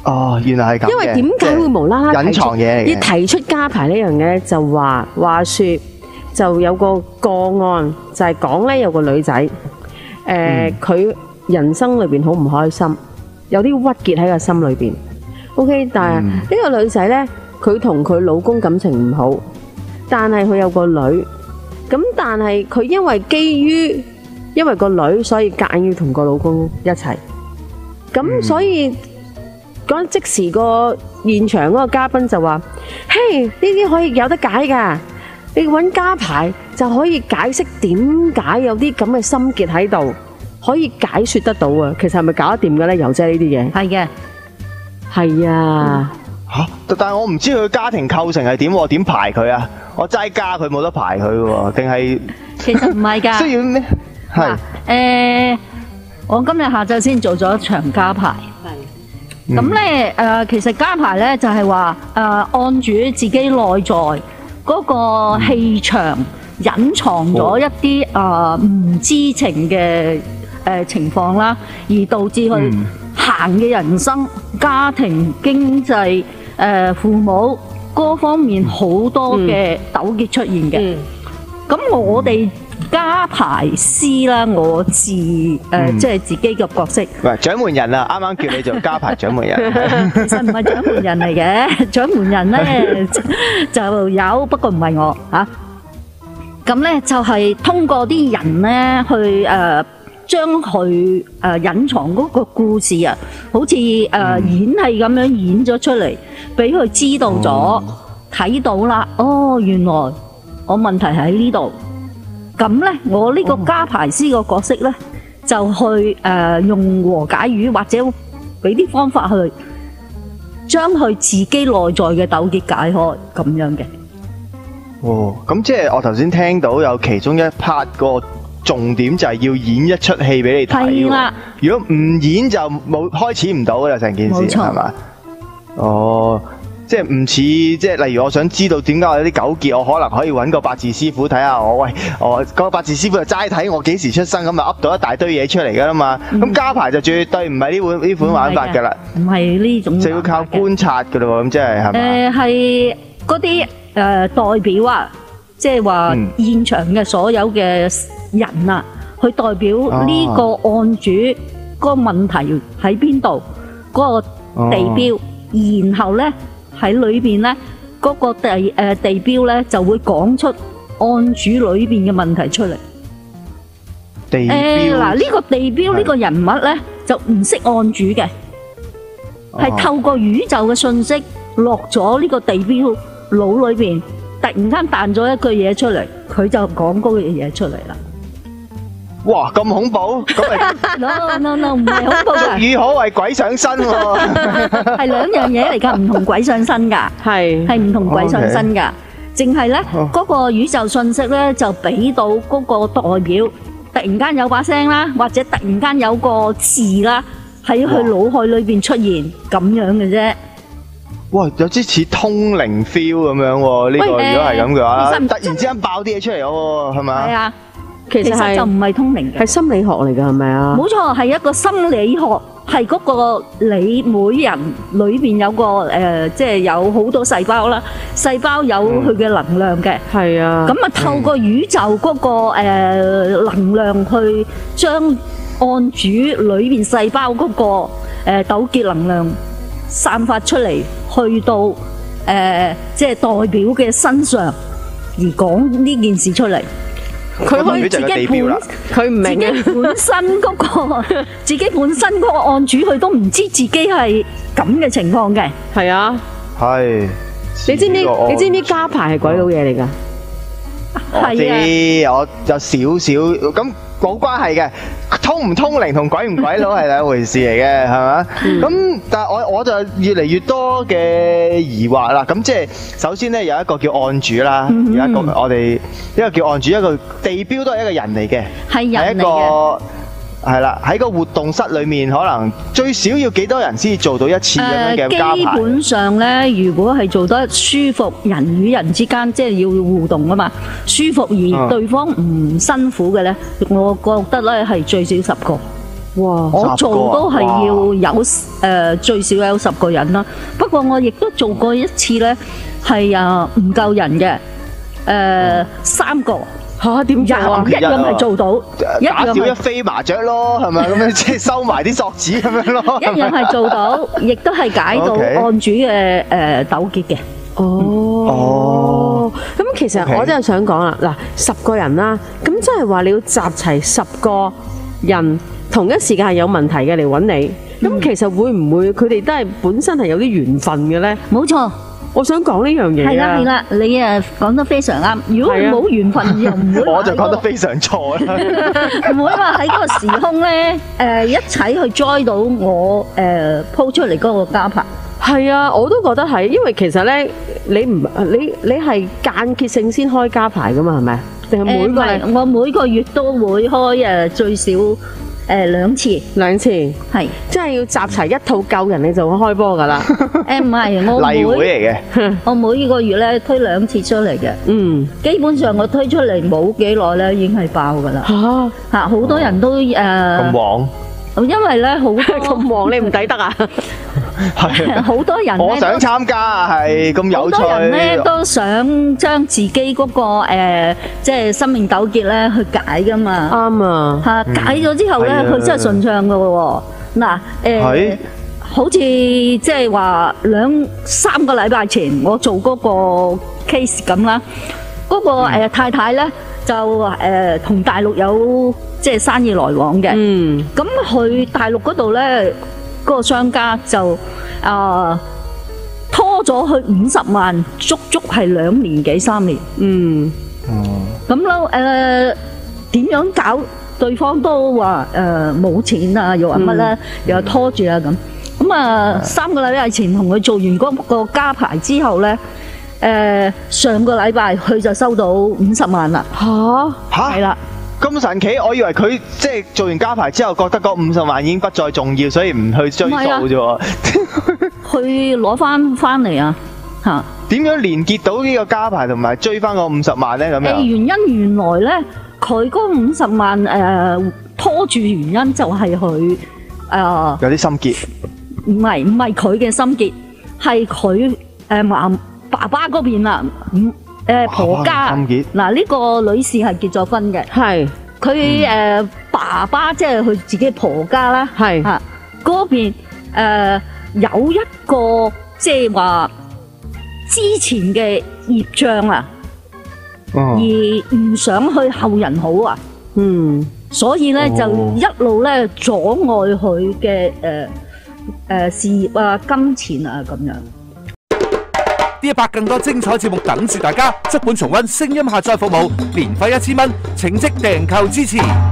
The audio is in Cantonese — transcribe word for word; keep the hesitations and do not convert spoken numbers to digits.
哦，原來係咁嘅。 因為點解會無啦啦隱藏嘢嚟嘅？ 要提出家排呢樣嘢，就話話説就有個個案，就係講咧有個女仔，誒佢人生裏邊好唔開心，有啲鬱結喺個心裏邊。OK，但係呢個女仔咧，佢同佢老公感情唔好，但係佢有個女，咁但係佢因為基於因為個女，所以夾硬要同個老公一齊。咁所以嗰即時個現場嗰個嘉賓就話：嘿，呢啲可以有得解㗎，你揾家排就可以解釋點解有啲咁嘅心結喺度，可以解説得到啊！其實係咪搞得掂嘅咧？油姐呢啲嘢係嘅， 係啊。 嚇！但係我唔知佢家庭構成係點喎？點排佢啊？我齋加佢冇得排佢喎，定係其實唔係㗎。 需要咩？係誒，我今日下晝先做咗一場家排。係。咁咧誒，其實家排咧就係話誒，按住自己內在嗰個氣場，隱藏咗一啲誒唔知情嘅誒情況啦，而導致佢行嘅人生、家庭、經濟。誒父母嗰方面好多嘅糾結出現嘅，咁、嗯、我哋家排師啦，我自誒、嗯、即係自己嘅角色。 喂，掌門人啊，啱啱叫你做家排掌門人。 其實唔係掌門人嚟嘅，掌門人咧就有，不過唔係我嚇。咁、啊、咧就係、是、通過啲人咧去誒。呃將佢誒隱藏嗰個故事啊，好似誒演戲咁樣演咗出嚟，俾佢知道咗，睇到啦。哦，原來我問題喺呢度。咁咧，我呢個家排師個角色咧，就去誒用和解語或者俾啲方法去將佢自己內在嘅糾結解開，咁樣嘅。 哦，咁即係我頭先聽到有其中一 part 個。重點就係要演一出戲俾你睇喎，如果唔演就冇開始唔到噶啦，成件事係嘛？哦，即係唔似即係例如我想知道點解我有啲糾結，我可能可以揾個八字師傅睇下我，喂，我嗰個八字師傅就齋睇我幾時出生咁就噏到一大堆嘢出嚟噶啦嘛。咁家排就絕對唔係呢款呢款玩法噶啦， 唔係呢種， 就要靠觀察噶咯喎。咁即係係嘛？ 誒係嗰啲誒代表啊，即係話現場嘅所有嘅人啊，去代表呢個案主嗰個問題喺邊度，嗰個地標，然後咧喺裏邊咧嗰個地誒地標咧就會講出案主裏邊嘅問題出嚟。 地標嗱，呢個地標呢個人物咧就唔識案主嘅，係透過宇宙嘅信息落咗呢個地標腦裏邊，突然間彈咗一句嘢出嚟，佢就講嗰句嘢出嚟啦。 哇，咁恐怖！咁咪 no no no 唔係恐怖㗎。 俗語可謂鬼上身喎， 係兩樣嘢嚟㗎，唔同鬼上身㗎，係係唔同鬼上身㗎。淨係咧嗰個宇宙信息咧，就俾到嗰個代表，突然間有把聲啦，或者突然間有個字啦，喺佢腦海裏邊出現咁樣嘅啫。 哇，有啲似通靈 feel 咁樣喎，呢個如果係咁嘅話，突然之間爆啲嘢出嚟喎，係咪？ 係啊。 其實就唔係通靈嘅， 係心理學嚟㗎，係咪啊？ 冇錯，係一個心理學，係嗰個你每人裏邊有個誒，即係有好多細胞啦，細胞有佢嘅能量嘅。 係啊。咁啊，透過宇宙嗰個誒能量去將案主裏邊細胞嗰個誒糾結能量散發出嚟，去到誒即係代表嘅身上，而講呢件事出嚟。佢可以自己本，佢唔明自己本身嗰個，自己本身嗰個案主，佢都唔知自己係咁嘅情況嘅。 係啊， 係。 你知唔知？你知唔知家排係鬼佬嘢嚟㗎？ 我知，我有少少咁冇關係嘅。通唔通靈同鬼唔鬼佬係兩回事嚟嘅，係嘛？咁但係我我就越嚟越多嘅疑惑啦。咁即係首先咧有一個叫案主啦，有一個我哋一個叫案主，一個地標都係一個人嚟嘅， 係人嚟嘅。係啦，喺個活動室裏面，可能最少要幾多人先做到一次咁樣嘅家排？ 基本上咧，如果係做得舒服，人與人之間即係要互動啊嘛，舒服而對方唔辛苦嘅咧，我覺得咧係最少十個。 哇！ 我做都係要有誒、呃、最少有十個人啦。不過我亦都做過一次咧，係啊唔夠人嘅，誒、呃、三個。 嚇點做啊？ 一樣係做到，一打樣少一飛麻雀咯，係咪咁樣？即係收埋啲索子咁樣咯。 一樣係做到，亦都係解到 Okay 案主嘅誒糾結嘅。 哦，咁其實 Okay 我真係想講啦，嗱，十個人啦，咁即係話你要集齊十個人同一時間係有問題嘅嚟揾你，咁其實會唔會佢哋都係本身係有啲緣分嘅咧？ 冇錯， 我想講呢樣嘢係啦係啦，你誒講得非常啱。如果冇緣分，又唔會我就講得非常錯啦。 唔會話喺嗰個時空咧誒一齊去 join 到我誒鋪出嚟嗰個家牌。 係啊，我都覺得係，因為其實咧，你唔你你係間歇性先開家牌噶嘛，係咪？定係每個禮？ 誒唔係，我每個月都會開誒最少誒兩次， 兩次， 係即係要集齊一套夠人，你就會開波噶啦。 誒唔係，我例會每嚟嘅， 我每個月咧推兩次出嚟嘅， 嗯， 基本上我推出嚟冇幾耐咧已經係爆噶啦。 嚇嚇好多人都誒， 咁旺， 因為咧好多咁旺，你唔抵得啊？ 係好多人咧我想參加啊，係咁有趣。 好多人咧都想將自己嗰個誒，即係生命糾結咧去解噶嘛。 啱啊！ 嚇解咗之後咧， 係啊佢真係順暢噶喎。嗱誒係， 好似即係話兩三個禮拜前我做嗰個 case 咁啦，嗰個誒太太咧就誒同大陸有即係生意來往嘅。 嗯， 咁去大陸嗰度咧，嗰個商家就啊拖咗佢五十萬，足足係兩年幾三年。 嗯， 咁咯誒點樣搞？對方都話誒冇錢啊，又話乜咧，又話拖住啊咁。咁啊三個禮拜前同佢做完嗰個家牌之後咧，誒上個禮拜佢就收到五十萬啦。 嚇嚇係啦。 咁神奇，我以為佢即係做完家牌之後，覺得嗰五十萬已經不再重要，所以唔去追數啫喎。 去攞翻翻嚟啊！嚇點樣連結到呢個家牌同埋追翻個五十萬咧？咁誒樣原因原來咧，佢嗰五十萬誒拖住原因就係佢誒有啲心結。 唔係唔係佢嘅心結，係佢誒媽爸爸嗰邊啦，唔誒婆家心結嗱呢個女士係結咗婚嘅， 係佢誒爸爸即係佢自己婆家啦， 係嚇嗰邊誒有一個即係話之前嘅業障啊， 哦而唔想去後人好啊， 嗯， 所以咧就哦一路咧阻礙佢嘅誒誒事業啊、金錢啊咁樣。 呢一百更多精彩節目等住大家，足本重溫聲音下載服務，年費一千蚊，請即訂購支持。